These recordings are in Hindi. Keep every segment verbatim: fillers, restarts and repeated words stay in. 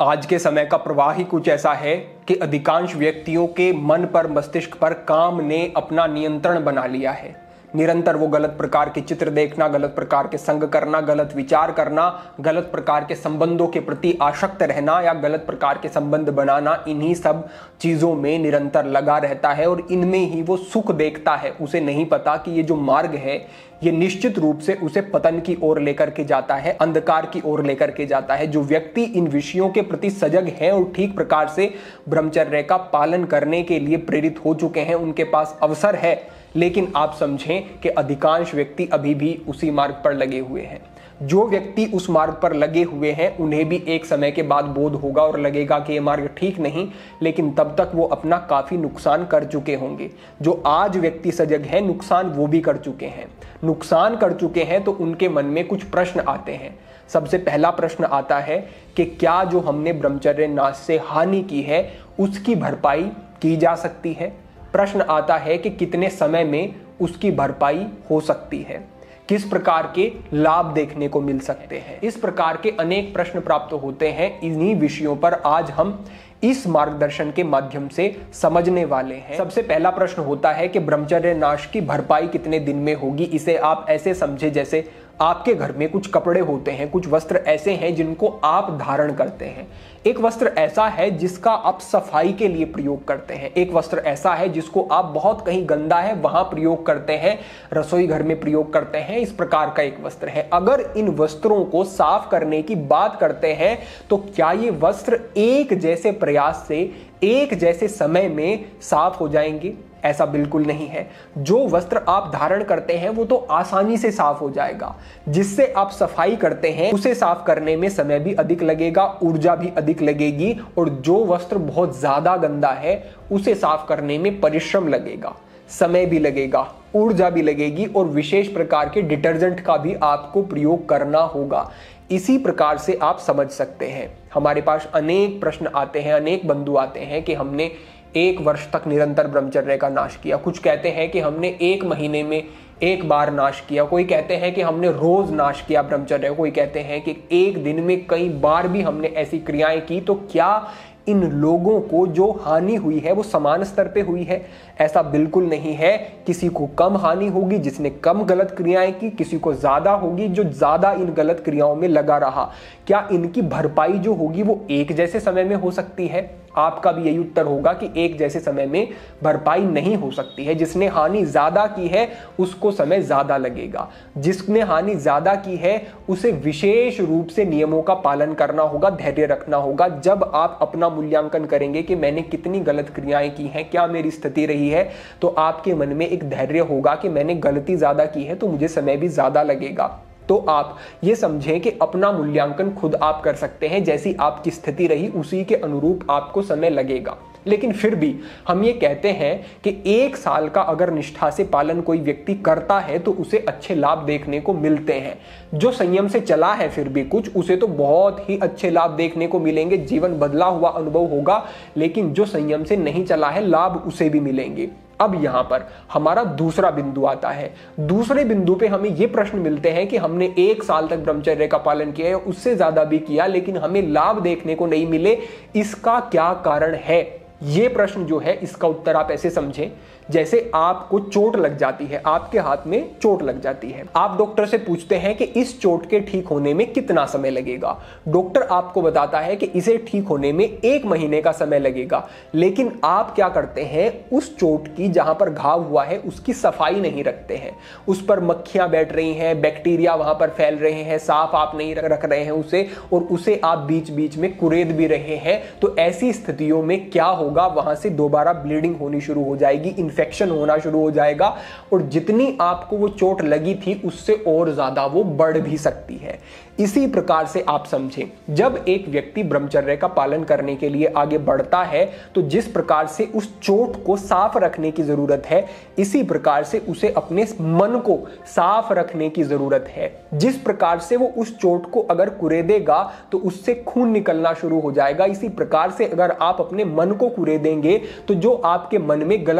आज के समय का प्रवाह ही कुछ ऐसा है कि अधिकांश व्यक्तियों के मन पर, मस्तिष्क पर काम ने अपना नियंत्रण बना लिया है। निरंतर वो गलत प्रकार के चित्र देखना, गलत प्रकार के संग करना, गलत विचार करना, गलत प्रकार के संबंधों के प्रति आसक्त रहना या गलत प्रकार के संबंध बनाना, इन्हीं सब चीजों में निरंतर लगा रहता है और इनमें ही वो सुख देखता है। उसे नहीं पता कि ये जो मार्ग है ये निश्चित रूप से उसे पतन की ओर लेकर के जाता है, अंधकार की ओर लेकर के जाता है। जो व्यक्ति इन विषयों के प्रति सजग है और ठीक प्रकार से ब्रह्मचर्य का पालन करने के लिए प्रेरित हो चुके हैं, उनके पास अवसर है। लेकिन आप समझें कि अधिकांश व्यक्ति अभी भी उसी मार्ग पर लगे हुए हैं। जो व्यक्ति उस मार्ग पर लगे हुए हैं उन्हें भी एक समय के बाद बोध होगा और लगेगा कि ये मार्ग ठीक नहीं, लेकिन तब तक वो अपना काफी नुकसान कर चुके होंगे। जो आज व्यक्ति सजग है, नुकसान वो भी कर चुके हैं। नुकसान कर चुके हैं तो उनके मन में कुछ प्रश्न आते हैं। सबसे पहला प्रश्न आता है कि क्या जो हमने ब्रह्मचर्य नाश से हानि की है उसकी भरपाई की जा सकती है। प्रश्न आता है कि कितने समय में उसकी भरपाई हो सकती है, किस प्रकार के लाभ देखने को मिल सकते हैं। इस प्रकार के अनेक प्रश्न प्राप्त होते हैं। इन्हीं विषयों पर आज हम इस मार्गदर्शन के माध्यम से समझने वाले हैं। सबसे पहला प्रश्न होता है कि ब्रह्मचर्य नाश की भरपाई कितने दिन में होगी। इसे आप ऐसे समझे जैसे आपके घर में कुछ कपड़े होते हैं, कुछ वस्त्र ऐसे हैं जिनको आप धारण करते हैं। एक वस्त्र ऐसा है जिसका आप सफाई के लिए प्रयोग करते हैं। एक वस्त्र ऐसा है जिसको आप बहुत कहीं गंदा है वहां प्रयोग करते हैं, रसोई घर में प्रयोग करते हैं। इस प्रकार का एक वस्त्र है। अगर इन वस्त्रों को साफ करने की बात करते हैं तो क्या ये वस्त्र एक जैसे प्रयास से, एक जैसे समय में साफ हो जाएंगे? ऐसा बिल्कुल नहीं है। जो वस्त्र आप धारण करते हैं वो तो आसानी से साफ हो जाएगा। जिससे आप सफाई करते हैं उसे साफ करने में समय भी अधिक लगेगा, ऊर्जा भी अधिक लगेगी, और जो वस्त्र बहुत ज्यादा गंदा है उसे साफ करने में परिश्रम लगेगा, समय भी लगेगा, ऊर्जा भी लगेगी, और विशेष प्रकार के डिटर्जेंट का भी आपको प्रयोग करना होगा। इसी प्रकार से आप समझ सकते हैं। हमारे पास अनेक प्रश्न आते हैं, अनेक बंधु आते हैं कि हमने एक वर्ष तक निरंतर ब्रह्मचर्य का नाश किया। कुछ कहते हैं कि हमने एक महीने में एक बार नाश किया। कोई कहते हैं कि हमने रोज नाश किया ब्रह्मचर्य। कोई कहते हैं कि एक दिन में कई बार भी हमने ऐसी क्रियाएं की। तो क्या इन लोगों को जो हानि हुई है वो समान स्तर पे हुई है? ऐसा बिल्कुल नहीं है। किसी को कम हानि होगी जिसने कम गलत क्रियाएं की, किसी को ज्यादा होगी जो ज्यादा इन गलत क्रियाओं में लगा रहा। क्या इनकी भरपाई जो होगी वो एक जैसे समय में हो सकती है? आपका भी यही उत्तर होगा कि एक जैसे समय में भरपाई नहीं हो सकती है। जिसने हानि ज्यादा की है उसको समय ज्यादा लगेगा। जिसने हानि ज्यादा की है उसे विशेष रूप से नियमों का पालन करना होगा, धैर्य रखना होगा। जब आप अपना मूल्यांकन करेंगे कि मैंने कितनी गलत क्रियाएं की हैं, क्या मेरी स्थिति रही है, तो आपके मन में एक धैर्य होगा कि मैंने गलती ज्यादा की है तो मुझे समय भी ज्यादा लगेगा। तो आप ये समझें कि अपना मूल्यांकन खुद आप कर सकते हैं। जैसी आपकी स्थिति रही उसी के अनुरूप आपको समय लगेगा। लेकिन फिर भी हम ये कहते हैं कि एक साल का अगर निष्ठा से पालन कोई व्यक्ति करता है तो उसे अच्छे लाभ देखने को मिलते हैं। जो संयम से चला है फिर भी कुछ, उसे तो बहुत ही अच्छे लाभ देखने को मिलेंगे, जीवन बदला हुआ अनुभव होगा। लेकिन जो संयम से नहीं चला है, लाभ उसे भी मिलेंगे। अब यहां पर हमारा दूसरा बिंदु आता है। दूसरे बिंदु पे हमें ये प्रश्न मिलते हैं कि हमने एक साल तक ब्रह्मचर्य का पालन किया है, उससे ज्यादा भी किया, लेकिन हमें लाभ देखने को नहीं मिले। इसका क्या कारण है? ये प्रश्न जो है इसका उत्तर आप ऐसे समझें जैसे आपको चोट लग जाती है, आपके हाथ में चोट लग जाती है। आप डॉक्टर से पूछते हैं कि इस चोट के ठीक होने में कितना समय लगेगा। डॉक्टर आपको बताता है कि इसे ठीक होने में एक महीने का समय लगेगा। लेकिन आप क्या करते हैं, उस चोट की जहां पर घाव हुआ है उसकी सफाई नहीं रखते हैं। उस पर मक्खियां बैठ रही हैं, बैक्टीरिया वहां पर फैल रहे हैं, साफ आप नहीं रख रहे हैं उसे, और उसे आप बीच बीच में कुरेद भी रहे हैं। तो ऐसी स्थितियों में क्या होगा, वहां से दोबारा ब्लीडिंग होनी शुरू हो जाएगी, इन्फेक्शन होना शुरू हो जाएगा, और जितनी आपको वो चोट लगी थी उससे और ज्यादा वो बढ़ भी सकती है। इसी प्रकार से आप समझें, जब एक व्यक्ति ब्रह्मचर्य का पालन करने के लिए आगे बढ़ता है तो जिस प्रकार से उस चोट को साफ रखने की जरूरत है, इसी प्रकार से उसे अपने मन को साफ रखने की जरूरत है। जिस प्रकार से वो उस चोट को अगर कुरेदेगा तो उससे खून निकलना शुरू हो जाएगा। इसी प्रकार से अगर आप अपने मन को कुरेदेंगे तो जो आपके मन में गलत संस्कार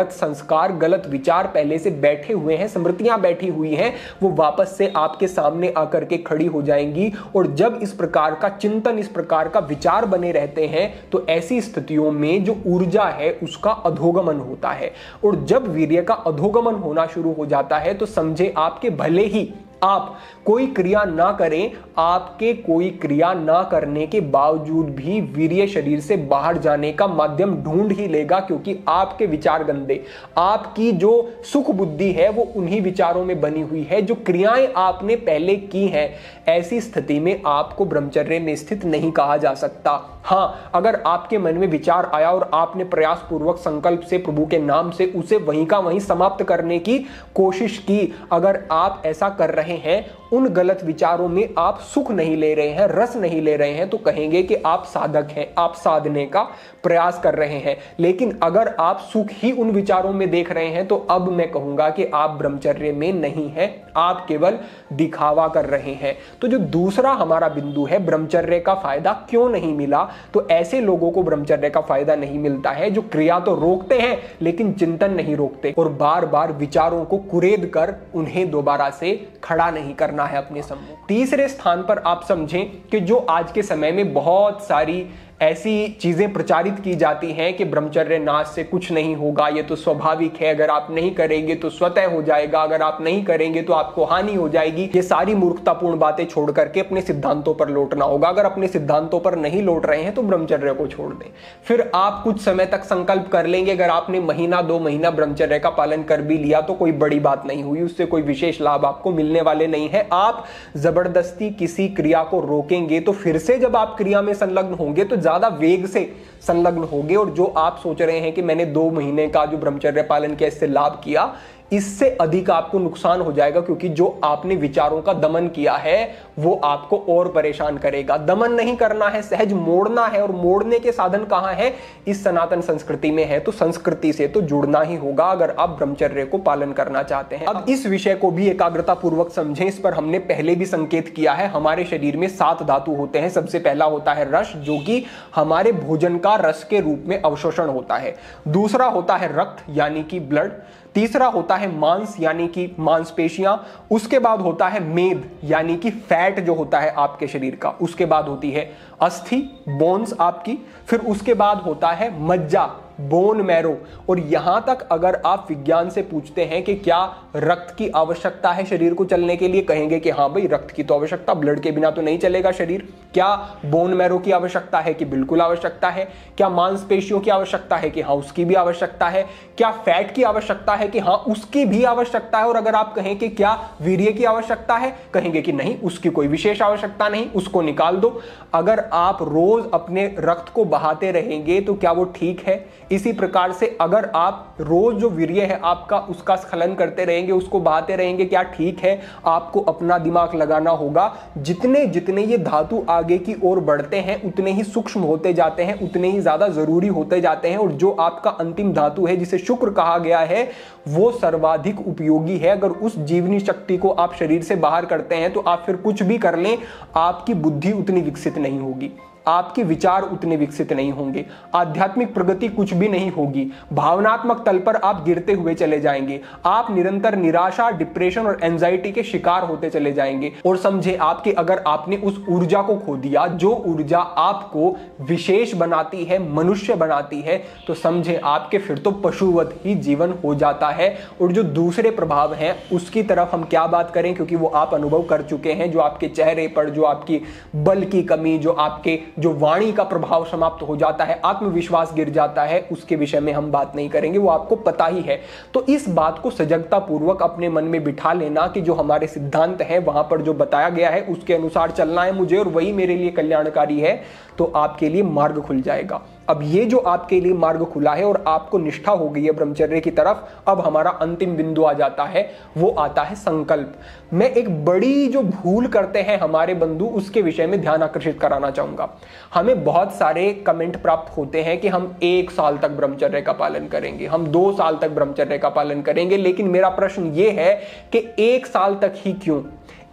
संस्कार, गलत विचार पहले से बैठे हुए हैं, स्मृतियां बैठी हुई हैं, वो वापस से आपके सामने आकर के खड़ी हो जाएंगी। और जब इस प्रकार का चिंतन, इस प्रकार का विचार बने रहते हैं तो ऐसी स्थितियों में जो ऊर्जा है उसका अधोगमन होता है। और जब वीर्य का अधोगमन होना शुरू हो जाता है तो समझे आपके भले ही आप कोई क्रिया ना करें, आपके कोई क्रिया ना करने के बावजूद भी वीर्य शरीर से बाहर जाने का माध्यम ढूंढ ही लेगा, क्योंकि आपके विचार गंदे, आपकी जो सुख बुद्धि है वो उन्हीं विचारों में बनी हुई है जो क्रियाएं आपने पहले की हैं। ऐसी स्थिति में आपको ब्रह्मचर्य में स्थित नहीं कहा जा सकता। हाँ, अगर आपके मन में विचार आया और आपने प्रयास पूर्वक संकल्प से प्रभु के नाम से उसे वहीं का वहीं समाप्त करने की कोशिश की, अगर आप ऐसा कर रहे हैं, उन गलत विचारों में आप सुख नहीं ले रहे हैं, रस नहीं ले रहे हैं, तो कहेंगे कि आप साधक हैं, आप साधने का प्रयास कर रहे हैं। लेकिन अगर आप सुख ही उन विचारों में देख रहे हैं तो अब मैं कहूंगा कि आप ब्रह्मचर्य में नहीं हैं, आप केवल दिखावा कर रहे हैं। तो जो दूसरा हमारा बिंदु है, ब्रह्मचर्य का फायदा क्यों नहीं मिला, तो ऐसे लोगों को ब्रह्मचर्य का फायदा नहीं मिलता है जो क्रिया तो रोकते हैं लेकिन चिंतन नहीं रोकते और बार बार विचारों को कुरेद कर उन्हें दोबारा से खड़ा नहीं करना है अपने सम्मुख। तीसरे स्थान पर आप समझें कि जो आज के समय में बहुत सारी ऐसी चीजें प्रचारित की जाती हैं कि ब्रह्मचर्य नाश से कुछ नहीं होगा, ये तो स्वाभाविक है, अगर आप नहीं करेंगे तो स्वतः हो जाएगा, अगर आप नहीं करेंगे तो आपको हानि हो जाएगी। ये सारी मूर्खतापूर्ण बातें छोड़ करके अपने सिद्धांतों पर लौटना होगा। अगर अपने सिद्धांतों पर नहीं लौट रहे हैं तो ब्रह्मचर्य को छोड़ दें। फिर आप कुछ समय तक संकल्प कर लेंगे, अगर आपने महीना दो महीना ब्रह्मचर्य का पालन कर भी लिया तो कोई बड़ी बात नहीं हुई, उससे कोई विशेष लाभ आपको मिलने वाले नहीं है। आप जबरदस्ती किसी क्रिया को रोकेंगे तो फिर से जब आप क्रिया में संलग्न होंगे तो ज्यादा वेग से संलग्न होंगे और जो आप सोच रहे हैं कि मैंने दो महीने का जो ब्रह्मचर्य पालन किया इससे लाभ किया, इससे अधिक आपको नुकसान हो जाएगा, क्योंकि जो आपने विचारों का दमन किया है वो आपको और परेशान करेगा। दमन नहीं करना है, सहज मोड़ना है, और मोड़ने के साधन कहां है, इस सनातन संस्कृति में है। तो संस्कृति से तो जुड़ना ही होगा अगर आप ब्रह्मचर्य को पालन करना चाहते हैं। अब इस विषय को भी एकाग्रता पूर्वक समझें। इस पर हमने पहले भी संकेत किया है। हमारे शरीर में सात धातु होते हैं। सबसे पहला होता है रस, जो कि हमारे भोजन का रस के रूप में अवशोषण होता है। दूसरा होता है रक्त यानी कि ब्लड। तीसरा होता है मांस यानी कि मांसपेशियां। उसके बाद होता है मेद यानी कि फैट जो होता है आपके शरीर का। उसके बाद होती है अस्थि, बोन्स आपकी। फिर उसके बाद होता है मज्जा, बोन मैरो। और यहां तक अगर आप विज्ञान से पूछते हैं कि क्या रक्त की आवश्यकता है शरीर को चलने के लिए, कहेंगे कि हाँ भाई रक्त की तो आवश्यकता, ब्लड के बिना तो नहीं चलेगा शरीर। क्या बोन मैरो की आवश्यकता है, कि बिल्कुल आवश्यकता है। क्या मांसपेशियों की आवश्यकता है, कि हाँ उसकी भी आवश्यकता है। क्या फैट की आवश्यकता है, कि हाँ उसकी भी आवश्यकता है। और अगर आप कहें कि क्या वीर्य की आवश्यकता है, कहेंगे कि नहीं उसकी कोई विशेष आवश्यकता नहीं, उसको निकाल दो। अगर आप रोज अपने रक्त को बहाते रहेंगे तो क्या वो ठीक है? इसी प्रकार से अगर आप रोज जो वीर्य है आपका उसका स्खलन करते रहेंगे, उसको बहाते रहेंगे, क्या ठीक है? आपको अपना दिमाग लगाना होगा। जितने जितने ये धातु आगे की ओर बढ़ते हैं उतने ही सूक्ष्म होते जाते हैं, उतने ही ज्यादा जरूरी होते जाते हैं। और जो आपका अंतिम धातु है जिसे शुक्र कहा गया है वो सर्वाधिक उपयोगी है। अगर उस जीवनी शक्ति को आप शरीर से बाहर करते हैं तो आप फिर कुछ भी कर लें, आपकी बुद्धि उतनी विकसित नहीं होगी, आपके विचार उतने विकसित नहीं होंगे, आध्यात्मिक प्रगति कुछ भी नहीं होगी, भावनात्मक तल पर आप गिरते हुए चले जाएंगे, आप निरंतर निराशा, डिप्रेशन और एंजाइटी के शिकार होते चले जाएंगे। और समझे आपके अगर आपने उस ऊर्जा को खो दिया जो ऊर्जा आपको विशेष बनाती है, मनुष्य बनाती है, तो समझे आपके फिर तो पशुवत ही जीवन हो जाता है। और जो दूसरे प्रभाव हैं उसकी तरफ हम क्या बात करें, क्योंकि वो आप अनुभव कर चुके हैं। जो आपके चेहरे पर जो आपकी बल की कमी, जो आपके जो वाणी का प्रभाव समाप्त हो जाता है, आत्मविश्वास गिर जाता है, उसके विषय में हम बात नहीं करेंगे, वो आपको पता ही है। तो इस बात को सजगता पूर्वक अपने मन में बिठा लेना कि जो हमारे सिद्धांत हैं वहां पर जो बताया गया है उसके अनुसार चलना है मुझे, और वही मेरे लिए कल्याणकारी है, तो आपके लिए मार्ग खुल जाएगा। अब ये जो आपके लिए मार्ग खुला है और आपको निष्ठा हो गई है ब्रह्मचर्य की तरफ, अब हमारा अंतिम बिंदु आ जाता है, वो आता है संकल्प। मैं एक बड़ी जो भूल करते हैं हमारे बंधु उसके विषय में ध्यान आकर्षित कराना चाहूंगा। हमें बहुत सारे कमेंट प्राप्त होते हैं कि हम एक साल तक ब्रह्मचर्य का पालन करेंगे, हम दो साल तक ब्रह्मचर्य का पालन करेंगे। लेकिन मेरा प्रश्न ये है कि एक साल तक ही क्यों?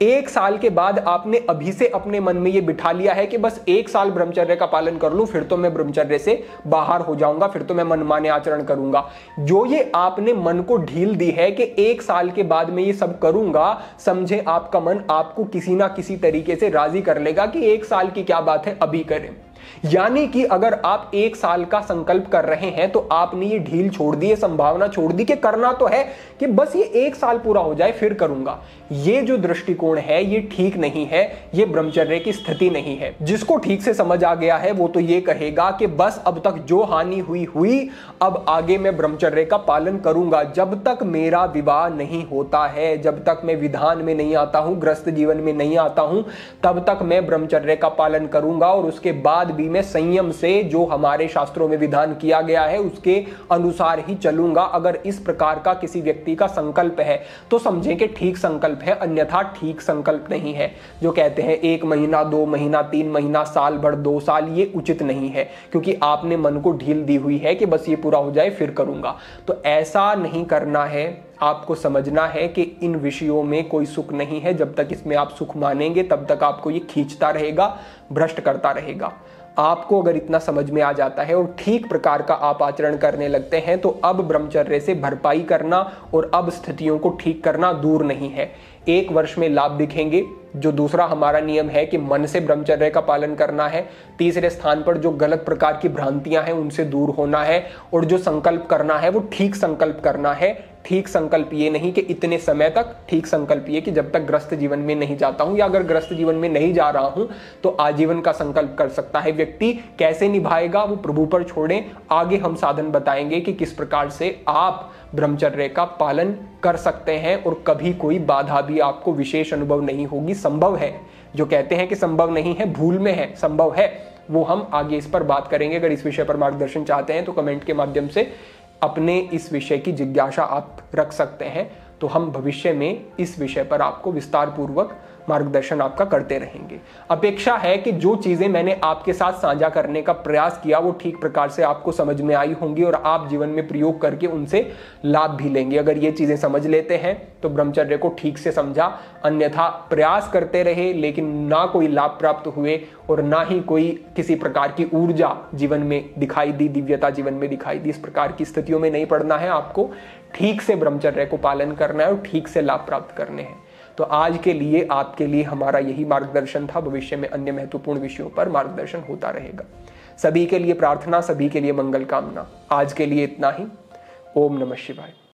एक साल के बाद आपने अभी से अपने मन में ये बिठा लिया है कि बस एक साल ब्रह्मचर्य का पालन कर लूं, फिर तो मैं ब्रह्मचर्य से बाहर हो जाऊंगा, फिर तो मैं मनमाने आचरण करूंगा। जो ये आपने मन को ढील दी है कि एक साल के बाद मैं ये सब करूंगा, समझे आपका मन आपको किसी ना किसी तरीके से राजी कर लेगा कि एक साल की क्या बात है, अभी करें। यानी कि अगर आप एक साल का संकल्प कर रहे हैं तो आपने ये ढील छोड़ दी है, संभावना छोड़ दी कि करना तो है कि बस ये एक साल पूरा हो जाए फिर करूंगा। ये जो दृष्टिकोण है ये ठीक नहीं है, ये ब्रह्मचर्य की स्थिति नहीं है। जिसको ठीक से समझ आ गया है वो तो ये कहेगा कि बस अब तक जो हानि हुई हुई, अब आगे मैं ब्रह्मचर्य का पालन करूंगा। जब तक मेरा विवाह नहीं होता है, जब तक मैं विधान में नहीं आता हूं, ग्रस्त जीवन में नहीं आता हूं, तब तक मैं ब्रह्मचर्य का पालन करूंगा और उसके बाद भी मैं संयम से जो हमारे शास्त्रों में विधान किया गया है उसके अनुसार ही चलूंगा। अगर इस प्रकार का किसी व्यक्ति का संकल्प है तो समझें कि ठीक संकल्प है, अन्यथा ठीक संकल्प नहीं है। जो कहते हैं एक महीना, दो महीना, तीन महीना, साल भर, दो साल, ये उचित नहीं है, क्योंकि आपने मन को ढील दी हुई है कि बस ये पूरा हो जाए फिर करूंगा। तो ऐसा नहीं करना है। आपको समझना है कि इन विषयों में कोई सुख नहीं है। जब तक इसमें आप सुख मानेंगे तब तक आपको ये खींचता रहेगा, भ्रष्ट करता रहेगा। आपको अगर इतना समझ में आ जाता है और ठीक प्रकार का आप आचरण करने लगते हैं तो अब ब्रह्मचर्य से भरपाई करना और अब स्थितियों को ठीक करना दूर नहीं है। एक वर्ष में लाभ दिखेंगे। जो दूसरा हमारा नियम है कि मन से ब्रह्मचर्य का पालन करना है। तीसरे स्थान पर जो गलत प्रकार की भ्रांतियां हैं उनसे दूर होना है, और जो संकल्प करना है वो ठीक संकल्प करना है। ठीक संकल्प ये नहीं कि इतने समय तक, ठीक संकल्प ये कि जब तक ग्रस्त जीवन में नहीं जाता हूं, या अगर ग्रस्त जीवन में नहीं जा रहा हूं तो आजीवन का संकल्प कर सकता है व्यक्ति। कैसे निभाएगा वो प्रभु पर छोड़ें। आगे हम साधन बताएंगे कि किस प्रकार से आप ब्रह्मचर्य का पालन कर सकते हैं और कभी कोई बाधा भी आपको विशेष अनुभव नहीं होगी। संभव है, जो कहते हैं कि संभव नहीं है भूल में है, संभव है, वो हम आगे इस पर बात करेंगे। अगर इस विषय पर मार्गदर्शन चाहते हैं तो कमेंट के माध्यम से अपने इस विषय की जिज्ञासा आप रख सकते हैं। तो हम भविष्य में इस विषय पर आपको विस्तार पूर्वक मार्गदर्शन आपका करते रहेंगे। अपेक्षा है कि जो चीजें मैंने आपके साथ साझा करने का प्रयास किया वो ठीक प्रकार से आपको समझ में आई होंगी और आप जीवन में प्रयोग करके उनसे लाभ भी लेंगे। अगर ये चीजें समझ लेते हैं तो ब्रह्मचर्य को ठीक से समझा, अन्यथा प्रयास करते रहे लेकिन ना कोई लाभ प्राप्त हुए और ना ही कोई किसी प्रकार की ऊर्जा जीवन में दिखाई दी, दिव्यता जीवन में दिखाई दी। इस प्रकार की स्थितियों में नहीं पड़ना है। आपको ठीक से ब्रह्मचर्य को पालन करना है और ठीक से लाभ प्राप्त करने हैं। तो आज के लिए आपके लिए हमारा यही मार्गदर्शन था। भविष्य में अन्य महत्वपूर्ण विषयों पर मार्गदर्शन होता रहेगा। सभी के लिए प्रार्थना, सभी के लिए मंगल कामना। आज के लिए इतना ही। ओम नमः शिवाय।